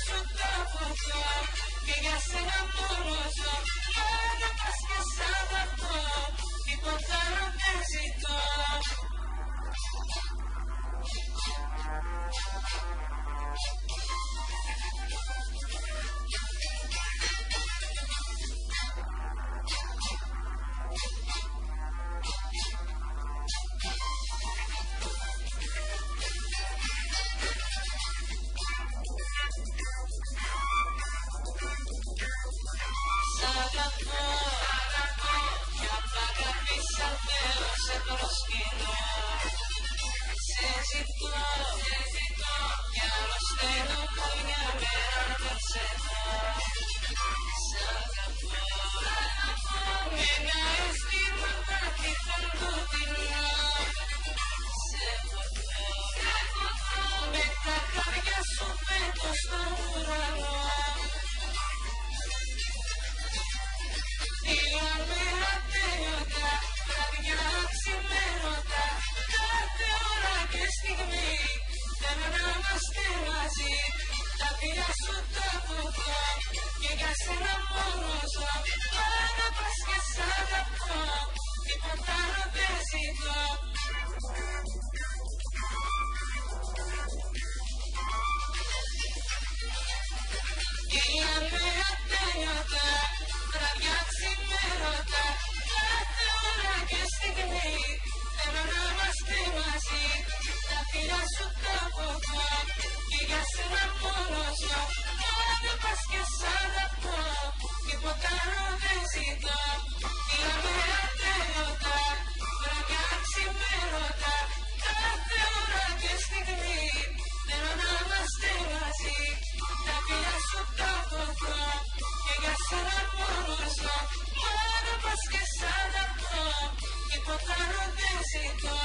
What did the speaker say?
σου τα ποτά και για σένα μόνο ζω. Πάντα πας και σαν αυτό, τίποτα άλλο δεν ζητώ. Σε προσκυνώ, σε ζητώ, κι αρρωσταίνω που μια μέρα θα σε δω. Σ' αγαπώ, με ένα αισθήματα τυφών κοντινό. Σε ποτώ, με τα χάρια σου πέτω στον ουρανό. Δύο μέρα τέλειωτα, βραδιά ξημέρωτα, κάθε ώρα και στιγμή θέλω να είμαστε μαζί. Τα φιλιά σου τα ποτώ και για σένα μόνο ζω. Πάντα πας και σ' αγαπώ, τίποτα άλλο δεν ζητώ. Δύο μέρα τέλειωτα, βραδιά ξημέρωτα, κάθε ώρα και στιγμή θέλω να είμαστε μαζί. Τα φιλιά σου τα ποτώ και για σένα μόνο ζω. Πάντα πας και σ' αγαπώ, τίποτα άλλο δεν ζητώ. Δύο μέρα τέλειωτα, βραδιά ξημέρωτα, κάθε ώρα και στιγμή θέλω να είμαστε μαζί. Τα φιλιά σου τα ποτώ και για σένα μόνο ζω. Πάντα πας και σ' αγαπώ, τίποτα άλλο δεν ζητώ.